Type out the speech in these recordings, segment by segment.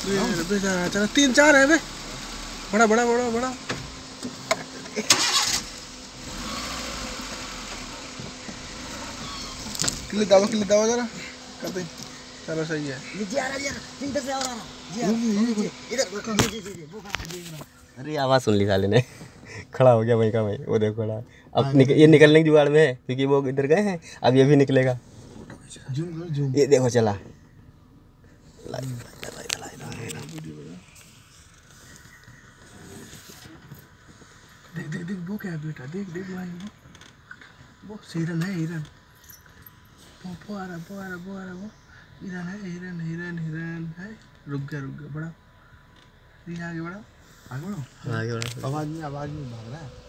बेचारा चला 3-4 है बे। बड़ा बड़ा बड़ा बड़ा क्लिक दबाओ जरा करते। चलो सही है। इधर से और आ अरे आवाज सुन ली साले ने। खड़ा हो गया वहीं का वहीं, वो देखो खड़ा। अब ये निकलने की जुगाड़ में है क्योंकि वो इधर गए हैं, अब ये भी निकलेगा। ये देखो चला। देख वो क्या है बेटा, देख भाई वो हिरन है, हिरन। वो आ रहा वो हिरन है, हिरन है। रुक गया बड़ा। ये आगे बढ़ा। आवाज में भाग रहा है।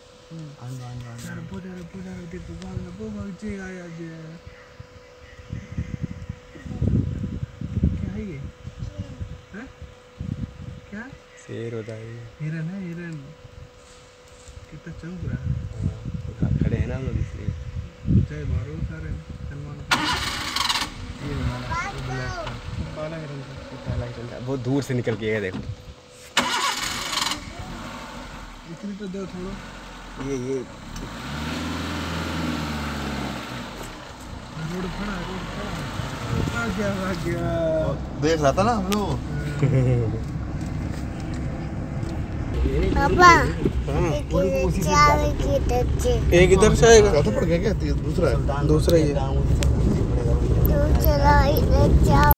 देखो भाग जाएगा यार। क्या है ये? हैं? क्या? शेर होता है। हिरन है, हिरन। कितना चमक रहा है। खड़े हैं ना हम लोग इसलिए। जय मारो सारे सलमान खान। ये काला हिरन था। बहुत दूर से निकल के गया देखो। इतनी तो दो थोड़ा। ये रोड खड़ा आ गया। देख रहा था ना हम लोग। पापा एक इधर से आएगा। चौथा पड़ गया क्या? दूसरा है। दूसरा ही है। दूसरा